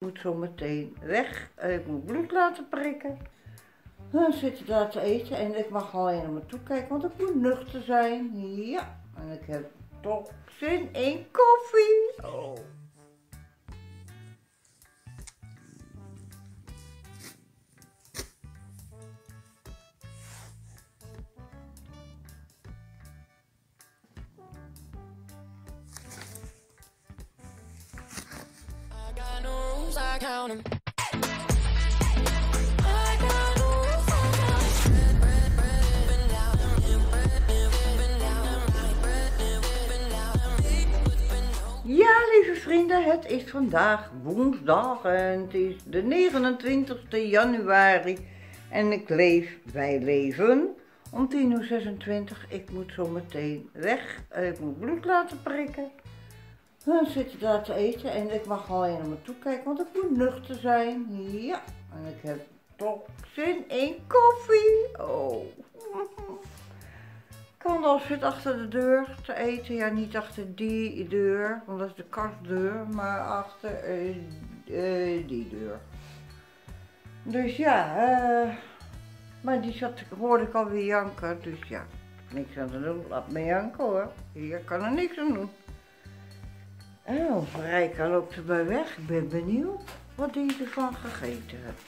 Ik moet zo meteen weg. Ik moet bloed laten prikken. Dan zit ik daar te eten en ik mag alleen naar me toe kijken, want ik moet nuchter zijn. Ja, en ik heb toch zin in koffie. Oh. I count 'em. Ja, lieve vrienden, het is vandaag woensdag en het is de 29 januari en wij leven om 10:26. Ik moet zo meteen weg. Ik moet bloed laten prikken. Dan zit ik daar te eten en ik mag alleen naar me toe kijken, want ik moet nuchter zijn. Ja, en ik heb toch zin in koffie. Oh. Kandel zit achter de deur te eten. Ja, niet achter die deur, want dat is de kastdeur, maar achter die deur. Dus ja, maar die hoorde ik alweer janken, dus ja, niks aan te doen. Laat me janken hoor. Hier kan er niks aan doen. Oh, Rijka loopt erbij weg. Ik ben benieuwd wat die ervan gegeten heeft.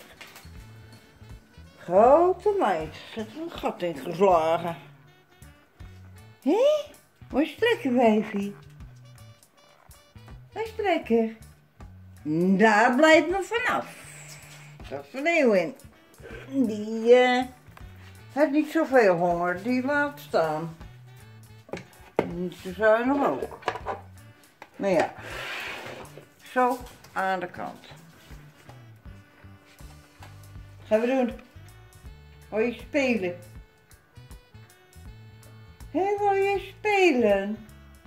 Grote meid, zet er een gat in geslagen. Hé? Waar is het lekker, wijfie? Waar is het lekker? Daar blijft me vanaf. Dat is een eeuw in. Die heeft niet zoveel honger, die laat staan. Niet te zuinig ook. Nou ja, zo aan de kant. Gaan we doen? Wil je spelen? Hé, wil je spelen?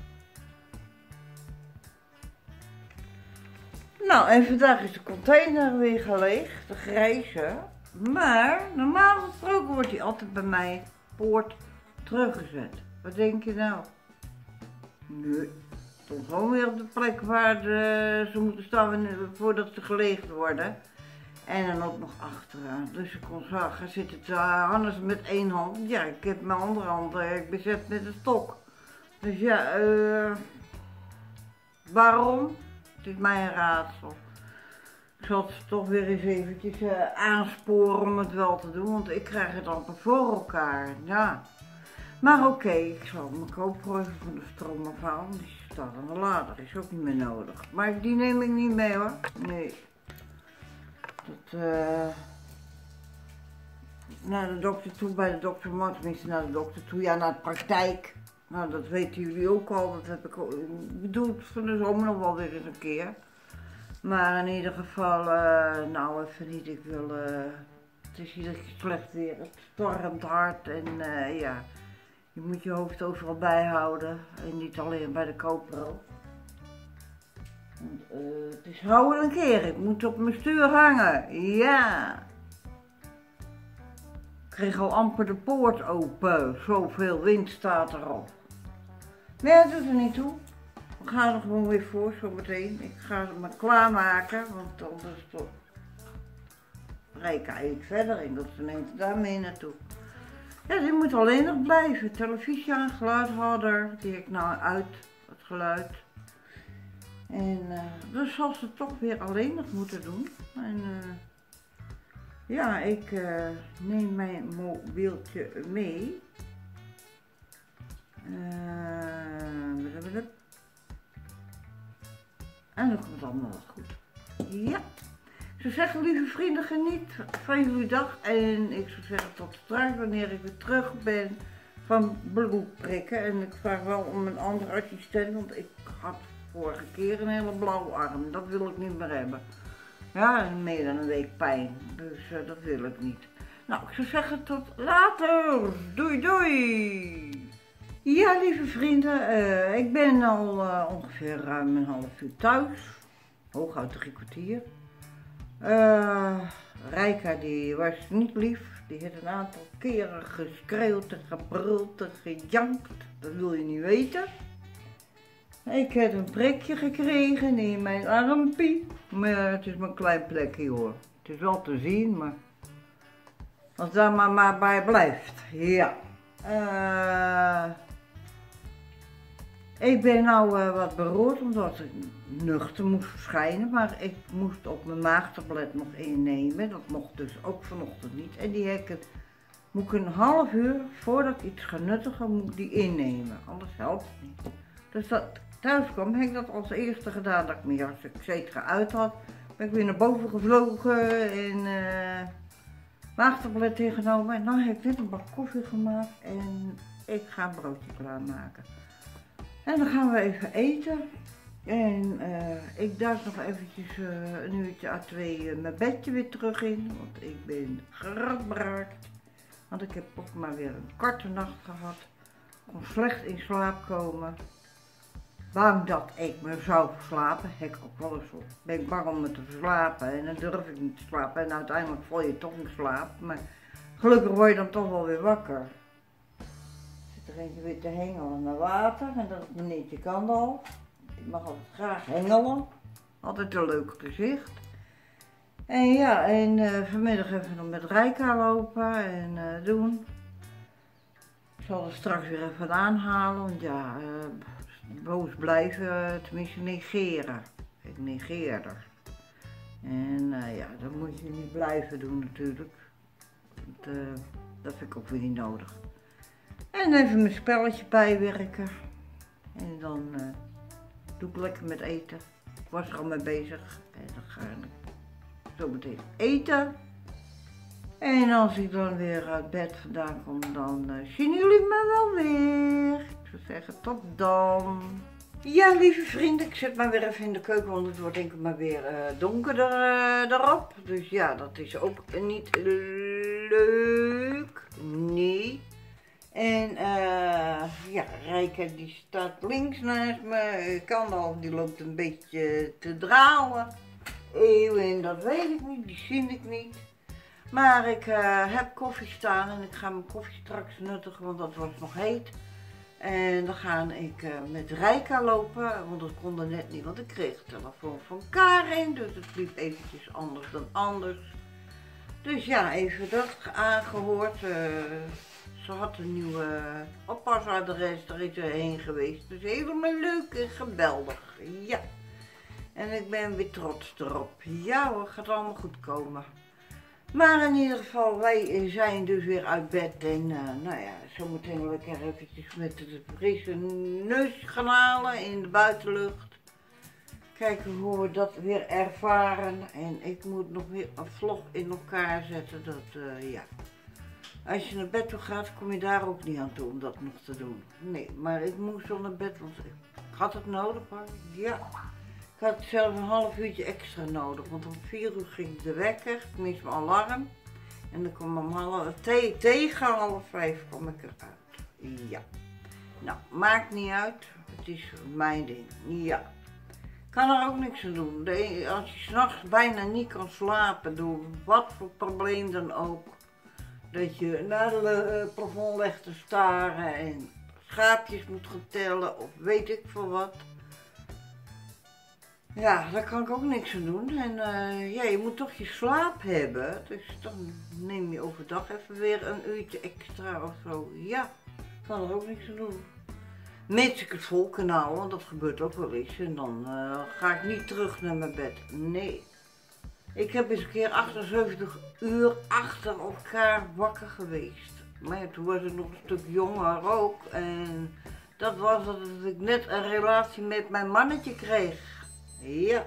Nou, en vandaag is de container weer geleegd, de grijze. Maar normaal gesproken wordt die altijd bij mij poort teruggezet. Wat denk je nou? Nee. Stond gewoon weer op de plek waar ze moeten staan voordat ze geleegd worden. En dan ook nog achteraan. Dus ik kon zagen, zit het anders met één hand. Ja, ik heb mijn andere hand ik bezet met een stok. Dus ja, waarom? Het is mij een raadsel. Ik zal het toch weer eens eventjes aansporen om het wel te doen, want ik krijg het amper voor elkaar. Ja. Maar oké, ik zal mijn koper even van de stroom afhalen. Die staat aan de lader, is ook niet meer nodig. Maar die neem ik niet mee hoor. Nee. Dat, naar de dokter toe, bij de dokter, maar tenminste naar de dokter toe. Ja, naar de praktijk. Nou, dat weten jullie ook al. Dat heb ik ook. Ik doe het van de zomer nog wel weer eens een keer. Maar in ieder geval, nou even niet. Ik wil, het is hier slecht weer. Het stormt hard en ja. Je moet je hoofd overal bijhouden en niet alleen bij de GoPro. Het is houden een keer, ik moet op mijn stuur hangen, ja. Ik kreeg al amper de poort open, zoveel wind staat erop. Nee, dat doet er niet toe. We gaan er gewoon weer voor, zometeen. Ik ga me klaarmaken, want anders toch. Rijka eet verder in, dat ze neemt daar mee naartoe. Ja, die moet alleen nog blijven. Televisie aan, geluidhouder, die heb ik nou uit, het geluid. En dus zal ze toch weer alleen nog moeten doen. En ja, ik neem mijn mobieltje mee. En dan komt het allemaal wel goed. Ja. Ik zou zeggen, lieve vrienden, geniet van jullie dag. En ik zou zeggen tot straks wanneer ik weer terug ben van bloed prikken. En ik vraag wel om een andere assistent, want ik had vorige keer een hele blauwe arm. Dat wil ik niet meer hebben. Ja, en meer dan een week pijn. Dus dat wil ik niet. Nou, ik zou zeggen tot later. Doei doei. Ja, lieve vrienden, ik ben al ongeveer ruim een half uur thuis. Hooguit 3 kwartier. Rijka die was niet lief, die heeft een aantal keren geschreeuwd en gebruld en gejankt, dat wil je niet weten. Ik heb een prikje gekregen in mijn armpie. Maar het is maar een klein plekje hoor. Het is wel te zien, maar als daar maar bij blijft. Ja. Ik ben nou wat beroerd omdat ik nuchter moest verschijnen. Maar ik moest op mijn maagtablet nog innemen. Dat mocht dus ook vanochtend niet. En die moet ik een half uur voordat ik iets ga nuttigen, moet ik die innemen. Anders helpt het niet. Dus dat thuis kwam, heb ik dat als eerste gedaan dat ik mijn jas etc. uit had. Ben ik weer naar boven gevlogen en maagtablet ingenomen. En dan heb ik net een bak koffie gemaakt en ik ga een broodje klaarmaken. En dan gaan we even eten. En ik duik nog eventjes een uurtje à twee mijn bedje weer terug in. Want ik ben geradbraakt. Want ik heb ook maar weer een korte nacht gehad. Ik kon slecht in slaap komen. Bang dat ik me zou verslapen. Heb ik ook wel eens op. Ben ik bang om me te verslapen. En dan durf ik niet te slapen. En uiteindelijk val je toch in slaap. Maar gelukkig word je dan toch wel weer wakker. Zit er eentje weer te hengelen naar water. En dat is meneertje Kandal. Ik mag altijd graag hengelen. Altijd een leuk gezicht. En ja, en vanmiddag even nog met Rijka lopen en doen. Ik zal er straks weer even aanhalen, want ja, boos blijven, tenminste negeren. Ik negeer er. En ja, dat moet je niet blijven doen natuurlijk. Want, dat vind ik ook weer niet nodig. En even mijn spelletje bijwerken. En dan doe ik lekker met eten. Ik was er al mee bezig. En dan ga ik zo meteen eten. En als ik dan weer uit bed vandaan kom, dan zien jullie me wel weer. Ik zou zeggen, tot dan. Ja, lieve vrienden, ik zet maar weer even in de keuken, want het wordt denk ik maar weer donkerder erop. Dus ja, dat is ook niet leuk. Nee. En ja, Rijka die staat links naast me. Kandal die loopt een beetje te dralen. Eeuwen, dat weet ik niet, die zie ik niet. Maar ik heb koffie staan en ik ga mijn koffie straks nuttigen, want dat was nog heet. En dan ga ik met Rijka lopen, want dat kon er net niet, want ik kreeg de telefoon van Karin. Dus het liep eventjes anders dan anders. Dus ja, even dat aangehoord. Ze had een nieuwe oppasadres, daar is ze heen geweest. Dus helemaal leuk en geweldig, ja. En ik ben weer trots erop. Ja hoor, gaat allemaal goed komen. Maar in ieder geval, wij zijn dus weer uit bed. En nou ja, zometeen lekker eventjes met de frisse neus gaan halen in de buitenlucht. Kijken hoe we dat weer ervaren. En ik moet nog weer een vlog in elkaar zetten. Dat, ja. Als je naar bed toe gaat, kom je daar ook niet aan toe om dat nog te doen. Nee, maar ik moest wel naar bed, want ik had het nodig hoor. Ja. Ik had zelfs een half uurtje extra nodig, want om 4 uur ging de wekker, tenminste mijn alarm. En dan kwam om tegen half 5 kwam ik eruit. Ja. Nou, maakt niet uit. Het is mijn ding. Ja. Ik kan er ook niks aan doen. Als je 's nachts bijna niet kan slapen, door wat voor probleem dan ook. Dat je naar het plafond legt te staren en schaapjes moet gaan tellen of weet ik veel wat. Ja, daar kan ik ook niks aan doen. En ja, je moet toch je slaap hebben. Dus dan neem je overdag even weer een uurtje extra of zo. Ja, ik kan er ook niks aan doen. Mits ik het vol kan houden, want dat gebeurt ook wel eens. En dan ga ik niet terug naar mijn bed. Nee. Ik heb eens een keer 78 uur achter elkaar wakker geweest. Maar ja, toen was ik nog een stuk jonger ook. En dat was dat ik net een relatie met mijn mannetje kreeg. Ja,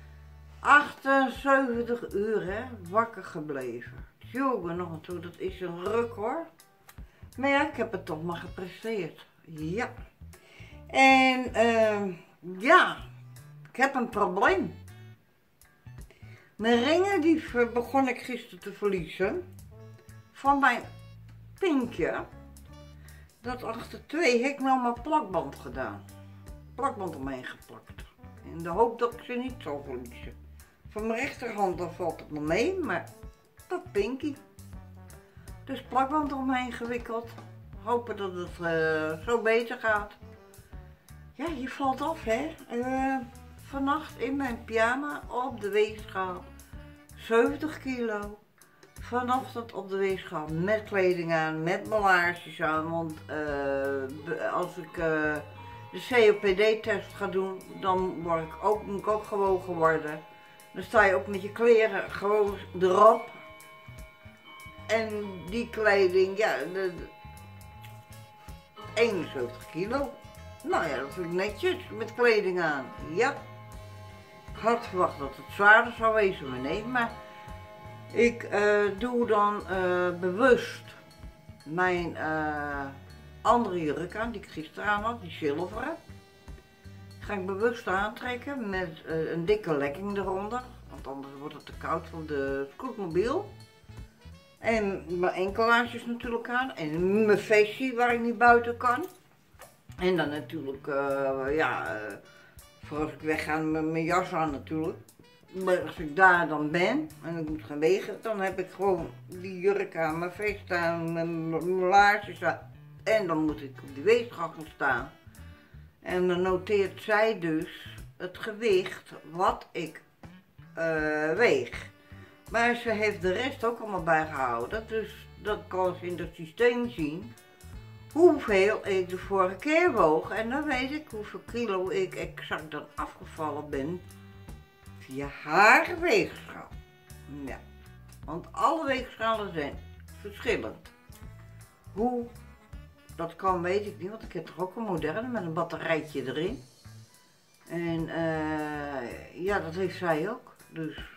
78 uur hè, wakker gebleven. Jongen, nog en toe, dat is een ruk hoor. Maar ja, ik heb het toch maar gepresteerd. Ja. En ja, ik heb een probleem. Mijn ringen die begon ik gisteren te verliezen. Van mijn pinkje. Dat achter 2 heb ik nou maar plakband gedaan. Plakband omheen geplakt. In de hoop dat ik ze niet zou verliezen. Van mijn rechterhand dan valt het nog mee, maar dat pinkie. Dus plakband omheen gewikkeld. Hopen dat het zo beter gaat. Ja, je valt af, hè. Vannacht in mijn pyjama op de weegschaal 70 kilo. Vanochtend op de weegschaal met kleding aan, met mijn laarsjes aan. Want als ik de COPD-test ga doen, dan moet ik ook gewogen worden. Dan sta je ook met je kleren gewoon erop. En die kleding, ja, 71 kilo. Nou ja, dat vind ik netjes, met kleding aan. Ja. Ik had verwacht dat het zwaarder zou wezen, maar nee. Maar ik doe dan bewust mijn andere jurk aan, die ik gisteren aan had, die zilveren. Ga ik bewust aantrekken met een dikke lekking eronder. Want anders wordt het te koud voor de scootmobiel. En mijn enkelaasjes natuurlijk aan. En mijn vestie waar ik niet buiten kan. En dan natuurlijk, voor als ik wegga met mijn jas aan natuurlijk. Maar als ik daar dan ben en ik moet gaan wegen, dan heb ik gewoon die jurk aan, mijn vest aan, mijn laarsjes aan. En dan moet ik op die weegschaal gaan staan. En dan noteert zij dus het gewicht wat ik weeg. Maar ze heeft de rest ook allemaal bijgehouden, dus dat kan ze in het systeem zien hoeveel ik de vorige keer woog. En dan weet ik hoeveel kilo ik exact dan afgevallen ben via haar weegschaal. Ja, want alle weegschalen zijn verschillend. Hoe dat kan weet ik niet, want ik heb toch ook een moderne met een batterijtje erin. En ja, dat heeft zij ook, dus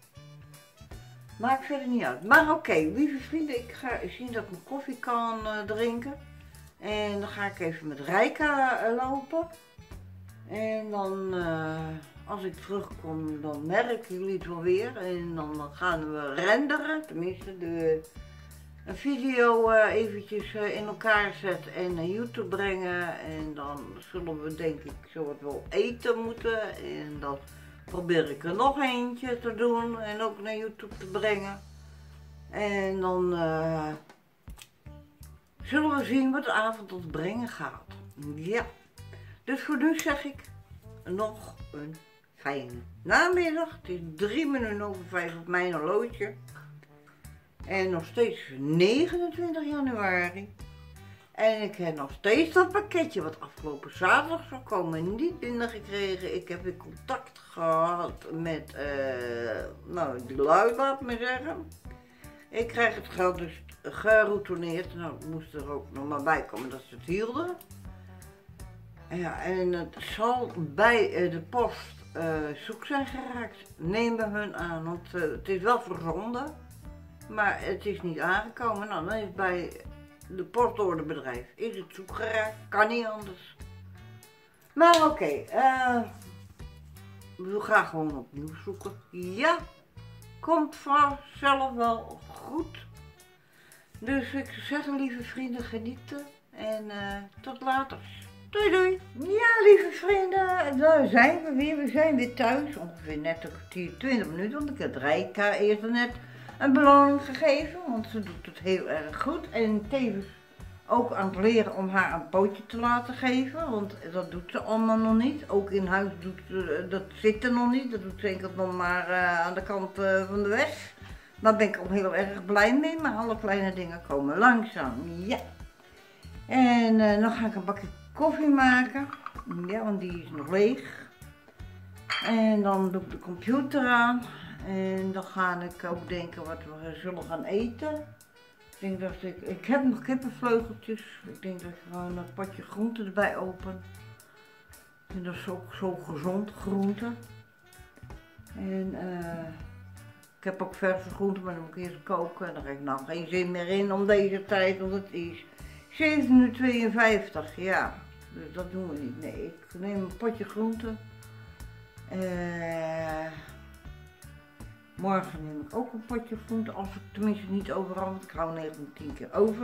maakt verder niet uit. Maar oké, lieve vrienden, ik ga zien dat ik mijn koffie kan drinken. En dan ga ik even met Rijka lopen. En dan, als ik terugkom, dan merken jullie het wel weer. En dan gaan we renderen, tenminste een video eventjes in elkaar zetten en naar YouTube brengen. En dan zullen we denk ik zo wat wel eten moeten. En dan probeer ik er nog eentje te doen en ook naar YouTube te brengen. En dan zullen we zien wat de avond ons brengen gaat. Ja, dus voor nu zeg ik nog een fijne namiddag. Het is 5:03 op mijn horloge. En nog steeds 29 januari. En ik heb nog steeds dat pakketje wat afgelopen zaterdag zou komen niet binnengekregen. Ik heb weer contact gehad met die lui, laat me zeggen. Ik krijg het geld dus geroutoneerd. Nou, het moest er ook nog maar bij komen dat ze het hielden. Ja, en het zal bij de post zoek zijn geraakt. Nemen hun aan, want het is wel verzonden. Maar het is niet aangekomen. Nou, dan is bij de postorderbedrijf is het zoek geraakt. Kan niet anders. Maar oké, we gaan gewoon opnieuw zoeken. Ja, komt vanzelf wel goed. Dus ik zou zeggen, lieve vrienden, genieten. En tot later. Doei doei. Ja, lieve vrienden, daar zijn we weer. We zijn weer thuis. Ongeveer net een kwartier, 20 minuten. Want ik heb Rijka eerst net een beloning gegeven. Want ze doet het heel erg goed. En tevens ook aan het leren om haar een pootje te laten geven. Want dat doet ze allemaal nog niet. Ook in huis doet ze, dat zit er nog niet. Dat doet ze enkel nog maar aan de kant van de weg. Daar ben ik ook heel erg blij mee. Maar alle kleine dingen komen langzaam. Ja. En dan ga ik een bakje koffie maken. Ja, want die is nog leeg. En dan doe ik de computer aan. En dan ga ik ook denken wat we zullen gaan eten. Ik denk dat ik heb nog kippenvleugeltjes. Ik denk dat ik gewoon een potje groente erbij open. En dat is ook zo gezond, groente. En ik heb ook verse groenten, maar dan moet ik eerst koken. En daar heb ik nog geen zin meer in om deze tijd, want het is 7:52, ja. Dus dat doen we niet. Nee, ik neem een potje groente. Morgen neem ik ook een potje groente, als ik tenminste niet overal, want ik hou 9 van 10 keer over.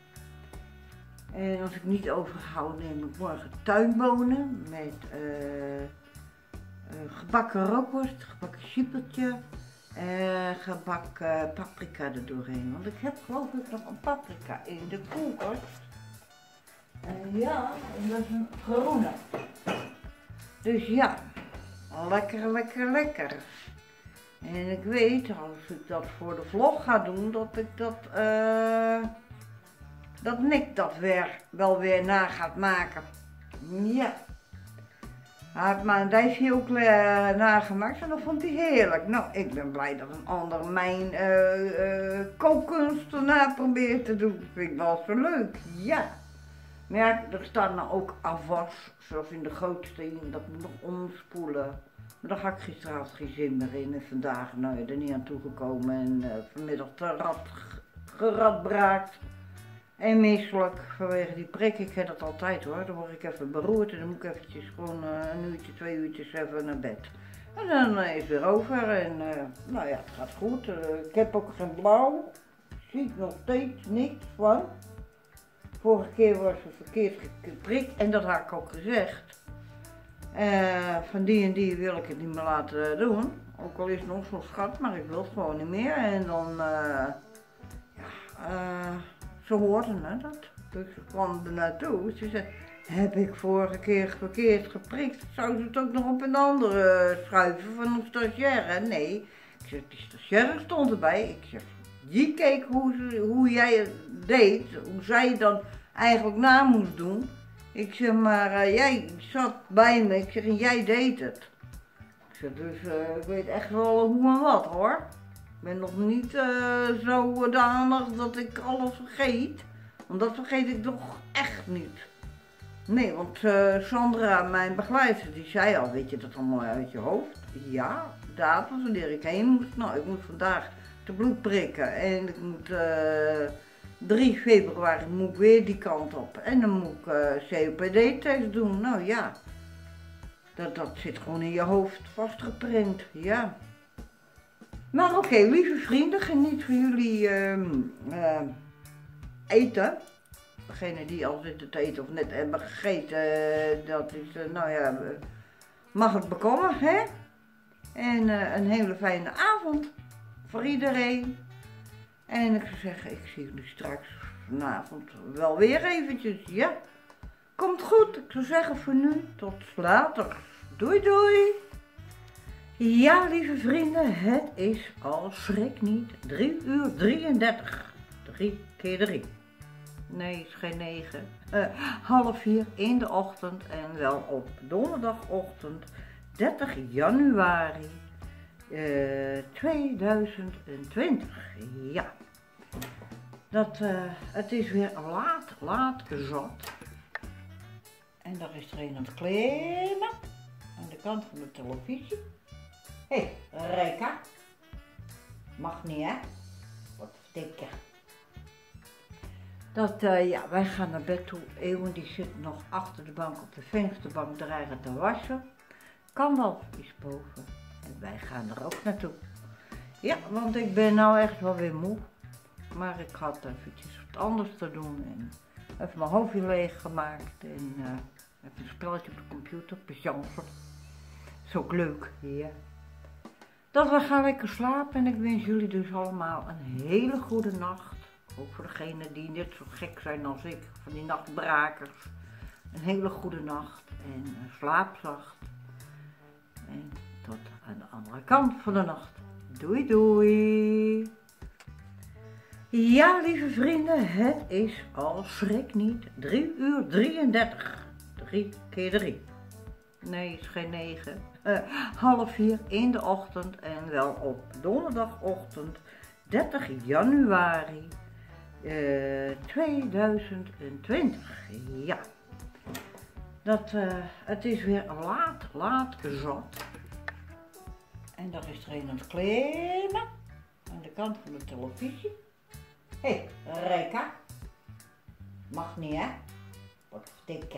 En als ik niet overhoud, neem ik morgen tuinbonen met gebakken rookworst, gebakken chippeltje, gebakken paprika er doorheen. Want ik heb geloof ik nog een paprika in de koelkast. Ja, en dat is een groene. Dus ja, lekker, lekker, lekker. En ik weet, als ik dat voor de vlog ga doen, dat Nick dat wel weer na gaat maken. Ja. Hij heeft maar een dijsje ook nagemaakt en dat vond hij heerlijk. Nou, ik ben blij dat een ander mijn kookkunsten na probeert te doen. Dat vind ik wel zo leuk, ja. Maar ja, er staat nou ook afwas, zoals in de grootste in, dat moet nog omspoelen. Maar daar ga ik gisteravond geen zin meer in en vandaag nou, er niet aan toegekomen en vanmiddag geradbraakt. En misselijk vanwege die prik, ik heb dat altijd hoor, dan word ik even beroerd en dan moet ik eventjes gewoon een uurtje, 2 uurtjes even naar bed. En dan is het weer over en nou ja, het gaat goed. Ik heb ook geen blauw, zie ik nog steeds niks van. Vorige keer was het verkeerd geprikt en dat had ik ook gezegd. Van die en die wil ik het niet meer laten doen, ook al is het nog zo'n schat, maar ik wil het gewoon niet meer. En dan, ze hoorden dat, dus ze kwam er naartoe. Ze zei, heb ik vorige keer verkeerd geprikt, zou ze het ook nog op een andere schuiven van een stagiaire? Nee, ik zeg, die stagiaire stond erbij. Ik zeg, die keek hoe jij het deed, hoe zij het dan eigenlijk na moest doen. Ik zeg, maar jij zat bij me, ik zeg, en jij deed het. Ik zeg, dus ik weet echt wel hoe en wat hoor. Ik ben nog niet zodanig dat ik alles vergeet. Want dat vergeet ik toch echt niet. Nee, want Sandra, mijn begeleider, die zei al, weet je dat allemaal uit je hoofd? Ja, datum wanneer ik heen moest. Nou, ik moet vandaag de bloed prikken en ik moet 3 februari moet ik weer die kant op. En dan moet ik COPD-test doen. Nou ja, dat zit gewoon in je hoofd vastgeprint, ja. Maar oké, lieve vrienden, geniet van jullie eten. Degene die al zitten te eten of net hebben gegeten, dat is, nou ja, mag het bekomen, hè? En een hele fijne avond voor iedereen. En ik zou zeggen, ik zie jullie straks vanavond wel weer eventjes, ja? Komt goed, ik zou zeggen voor nu, tot later. Doei doei! Ja, lieve vrienden, het is al schrik niet 3:33. 3 keer 3. Nee, het is geen 9. 3:30 in de ochtend en wel op donderdagochtend 30 januari 2020. Ja, het is weer laat zat. En daar is er een aan het klimmen aan de kant van de televisie. Hé, Reka. Mag niet, hè? Wat dikker. Ja, wij gaan naar bed toe. Eeuwen die zit nog achter de bank op de vensterbank dreigen te wassen. Kan is boven. En wij gaan er ook naartoe. Ja, want ik ben nou echt wel weer moe. Maar ik had eventjes wat anders te doen. En even mijn hoofdje leeg gemaakt. En even een spelletje op de computer. Patiënten. Is ook leuk, ja. Dat we gaan lekker slapen. En ik wens jullie dus allemaal een hele goede nacht. Ook voor degenen die net zo gek zijn als ik. Van die nachtbrakers. Een hele goede nacht. En slaap zacht. En tot aan de andere kant van de nacht. Doei doei! Ja, lieve vrienden, het is al schrik niet 3:33. 3 keer 3. Nee, het is geen 9. 3:30 in de ochtend en wel op donderdagochtend 30 januari 2020. Ja, het is weer laat zat. En daar is er een aan het klimmen aan de kant van de televisie. Hé, Reka. Mag niet, hè? Wat dikker.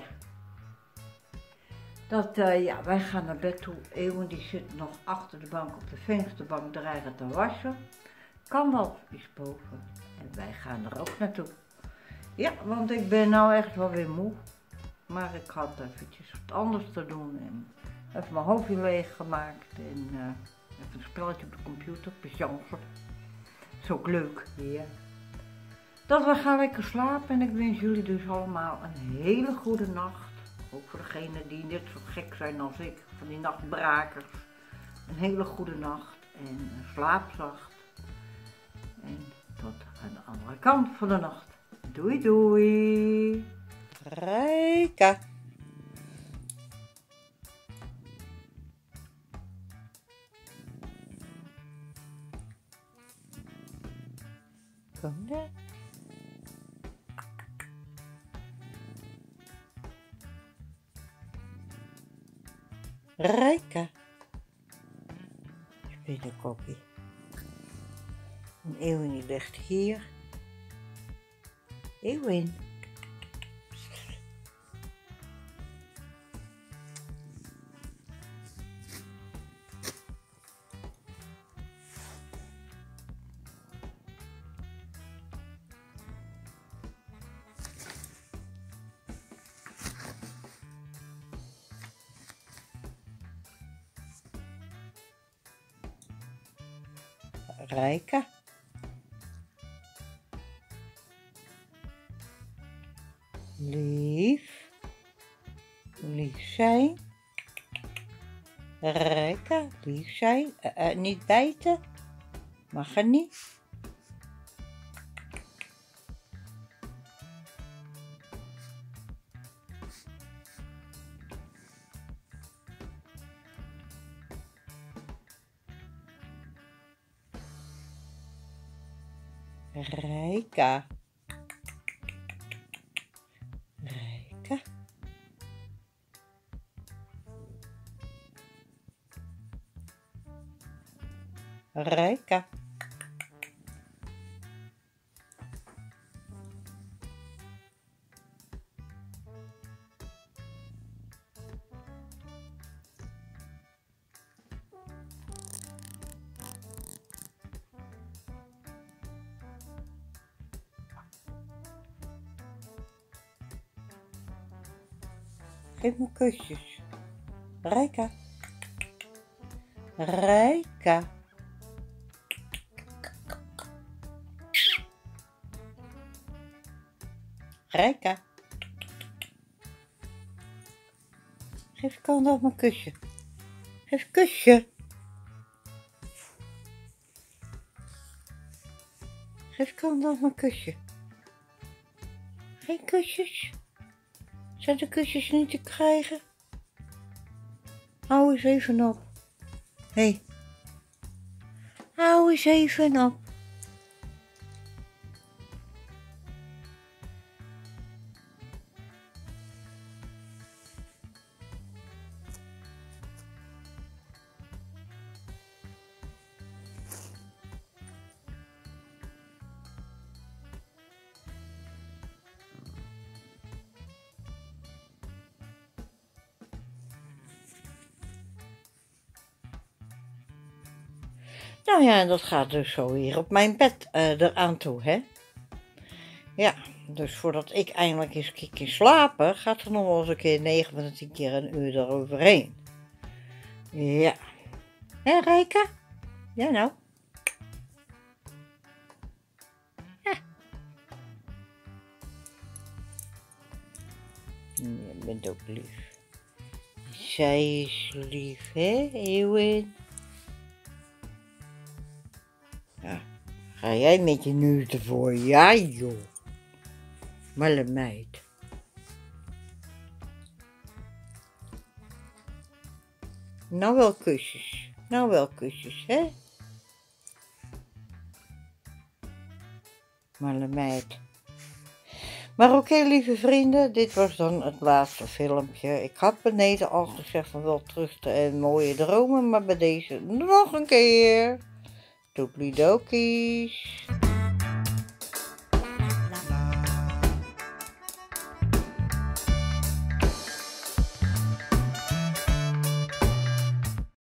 Ja, wij gaan naar bed toe. Eeuwen die zit nog achter de bank op de vensterbank dreigen te wassen. Kan is boven. En wij gaan er ook naartoe. Ja, want ik ben nou echt wel weer moe. Maar ik had eventjes wat anders te doen. En even mijn hoofdje leeg gemaakt. En even een spelletje op de computer. Patiënten. Is ook leuk, ja. Dat we gaan lekker slapen. En ik wens jullie dus allemaal een hele goede nacht. ook voor degenen die net zo gek zijn als ik, van die nachtbrakers. Een hele goede nacht en slaap zacht. En tot aan de andere kant van de nacht. Doei doei. Rijka. Kom daar. Rijka. Spinnenkoppie. En Eeuwin die ligt hier. Eeuwin. Rijka. Lief. Lief zijn. Rijka. Lief zijn. Niet bijten. Mag er niet. Rijka. Rijka. Rijka. Geef me kusjes. Rijka. Rijka. Rijka. Geef Kanda een kusje. Geef een kusje. Geef Kanda een kusje. Geen kusjes. Zijn de kusjes niet te krijgen? Hou eens even op. Hé. Hou eens even op. Nou ja, dat gaat dus zo hier op mijn bed eraan toe, hè. Ja, dus voordat ik eindelijk eens een keer slapen, gaat er nog wel eens een keer 9 van de 10 keer een uur eroverheen. Ja. Hé, Rijka? Ja, nou. Ja. Je bent ook lief. Zij is lief, hè, Eeuwin? Ja, ga jij met je neus ervoor? Ja, joh. Malle meid. Nou wel kusjes. Nou wel kusjes, hè? Malle meid. Maar oké, lieve vrienden, dit was dan het laatste filmpje. Ik had beneden al gezegd van wel trusten en mooie dromen, maar bij deze nog een keer. Toedeledokies.